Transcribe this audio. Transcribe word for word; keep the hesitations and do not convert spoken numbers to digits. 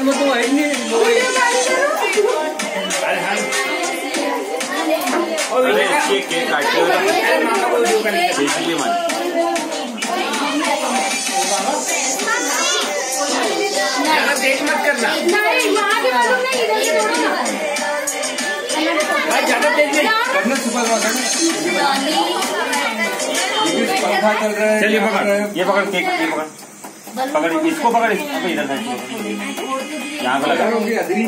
में तो है नहीं। अरे इसके केक काटते हुए बेसिकली मान देख मत करना। नहीं यहाँ के मालूम नहीं, इधर से थोड़ा ना भाई ज्यादा तेज नहीं करना। सुपर पंखा चल रहा है। चलिए पकड़, ये पकड़ केक, ये पकड़ पकड़ इसको पकड़, इसको इधर यहाँ को लगा।